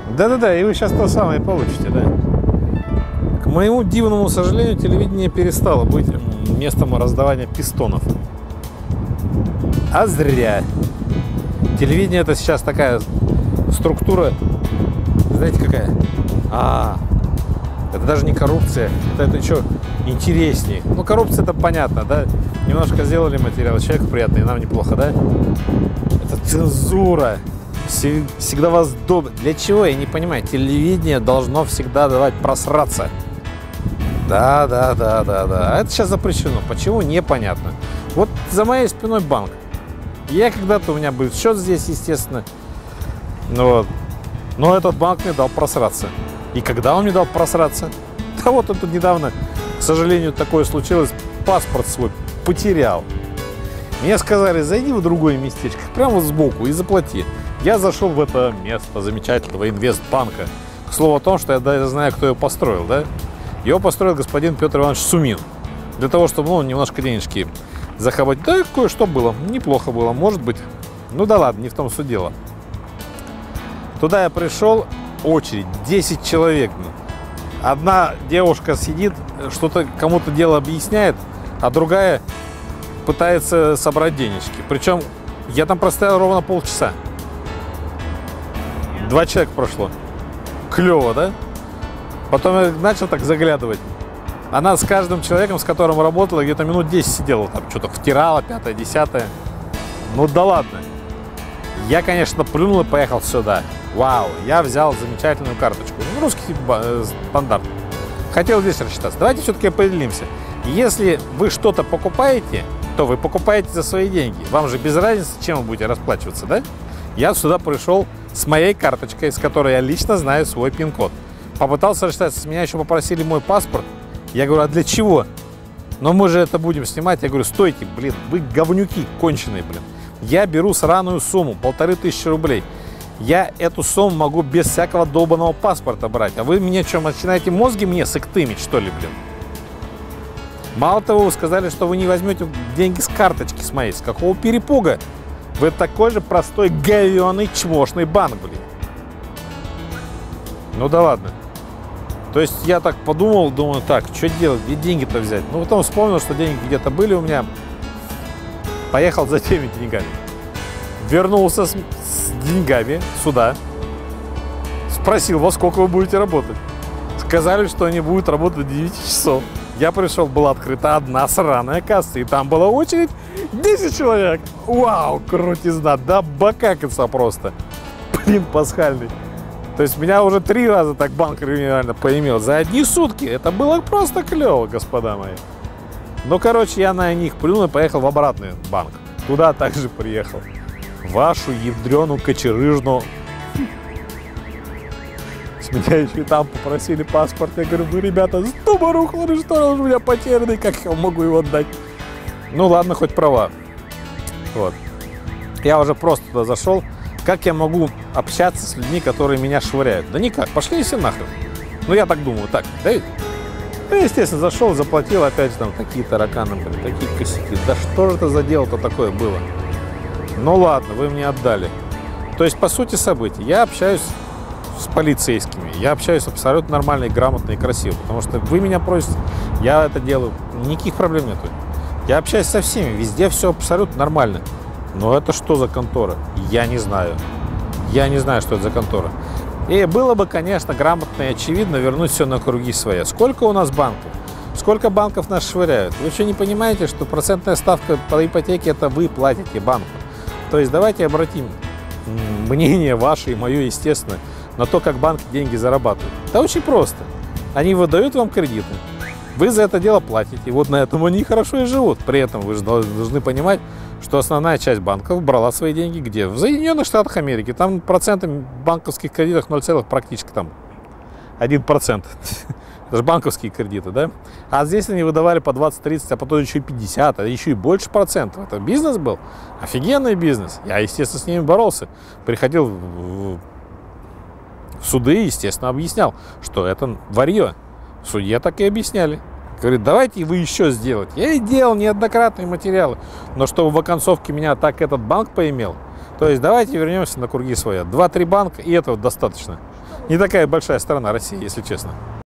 Да-да-да, и вы сейчас то самое получите, да. К моему дивному сожалению, телевидение перестало быть местом раздавания пистонов. А зря. Телевидение — это сейчас такая структура, знаете, какая? Это даже не коррупция, это еще интереснее. Ну, коррупция — это понятно, да? Немножко сделали материал, человеку приятно, и нам неплохо, да? Это цензура. Всегда вас добрый. Для чего? Я не понимаю. Телевидение должно всегда давать просраться. Да. А это сейчас запрещено. Почему? Непонятно. Вот за моей спиной банк. У меня был счет здесь, естественно. Вот. Но этот банк мне дал просраться. И когда он мне дал просраться? Да вот это недавно, к сожалению, такое случилось. Паспорт свой потерял. Мне сказали, зайди в другое местечко, прямо вот сбоку, и заплати. Я зашел в это место замечательного инвестбанка. К слову о том, что я даже знаю, кто его построил, да? Его построил господин Петр Иванович Сумин. Для того, чтобы, немножко денежки захавать. Да, кое-что было. Неплохо было, может быть. Ну да ладно, не в том суть дело. Туда я пришел, очередь, 10 человек. Одна девушка сидит, что-то кому-то дело объясняет, а другая пытается собрать денежки. Причем я там простоял ровно полчаса. 2 человека прошло. Клево, да? Потом я начал так заглядывать. Она с каждым человеком, с которым работала, где-то минут 10 сидела. Там что-то втирала, 5-е, 10-е. Ну да ладно. Я, конечно, плюнул и поехал сюда. Вау, я взял замечательную карточку. Русский стандарт. Хотел здесь рассчитаться. Давайте все-таки определимся. Если вы что-то покупаете, то вы покупаете за свои деньги. Вам же без разницы, чем вы будете расплачиваться, да? Я сюда пришел с моей карточкой, с которой я лично знаю свой пин-код. Попытался рассчитаться, с меня еще попросили мой паспорт. Я говорю, а для чего? Но мы же это будем снимать. Я говорю, стойте, блин, вы говнюки конченые, блин. Я беру сраную сумму, 1500 рублей. Я эту сумму могу без всякого долбаного паспорта брать. А вы мне что, начинаете мозги мне сыктымить, что ли, блин? Мало того, вы сказали, что вы не возьмете деньги с карточки с моей. С какого перепуга? Вы такой же простой говёный чмошный банк, блин. Ну да ладно. То есть я так подумал, думаю, так, что делать, где деньги-то взять? Ну потом вспомнил, что деньги где-то были у меня. Поехал за теми деньгами. Вернулся с деньгами сюда. Спросил, во сколько вы будете работать? Сказали, что они будут работать до 9 часов. Я пришел, была открыта одна сраная касса, и там была очередь 10 человек. Вау, крутизна, да бакакаться просто. Блин, пасхальный. То есть меня уже 3 раза так банк реально поимел за одни сутки. Это было просто клево, господа мои. Ну, короче, я на них плюнул и поехал в обратный банк. Туда также приехал. Вашу ядрену кочерыжну. С меня еще и там попросили паспорт. Я говорю, вы, ребята, стуба рухнули, что ли, он у меня потерянный, как я могу его отдать? Ну, ладно, хоть права. Вот. Я уже просто туда зашел. Как я могу общаться с людьми, которые меня швыряют? Да никак, пошли все нахрен. Ну, я так думаю, так, да? Ну, естественно, зашел, заплатил, опять же, там, такие тараканы, блин, такие косяки. Да что же это за дело-то такое было? Ну, ладно, вы мне отдали. То есть, по сути событий, я общаюсь с полицейскими, я общаюсь абсолютно нормально, и грамотно, и красиво, потому что вы меня просите, я это делаю, никаких проблем нету. Я общаюсь со всеми, везде все абсолютно нормально. Но это что за контора? Я не знаю. Я не знаю, что это за контора. И было бы, конечно, грамотно и очевидно вернуть все на круги своя. Сколько у нас банков? Сколько банков нас швыряют? Вы что, не понимаете, что процентная ставка по ипотеке — это вы платите банку? То есть давайте обратим мнение ваше и мое, естественно, на то, как банки деньги зарабатывают. Да очень просто. Они выдают вам кредиты. Вы за это дело платите. И вот на этом они хорошо и живут. При этом вы же должны понимать, что основная часть банков брала свои деньги где? В Соединенных Штатах Америки. Там проценты банковских кредитов 0, практически там 1%. Это же банковские кредиты, да? А здесь они выдавали по 20-30, а потом еще и 50, а еще и больше процентов. Это бизнес был. Офигенный бизнес. Я, естественно, с ними боролся. Приходил в суды, естественно, объяснял, что это варье. В суде так и объясняли. Говорит, давайте вы еще сделать. Я и делал неоднократные материалы. Но чтобы в оконцовке меня так этот банк поимел, то есть давайте вернемся на круги своя. 2-3 банка, и этого достаточно. Не такая большая страна Россия, если честно.